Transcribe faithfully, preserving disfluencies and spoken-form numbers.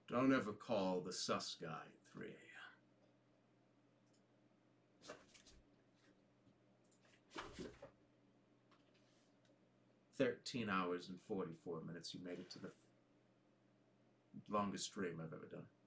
Don't ever call the sus guy at three A M thirteen hours and forty-four minutes. You made it to the longest stream I've ever done.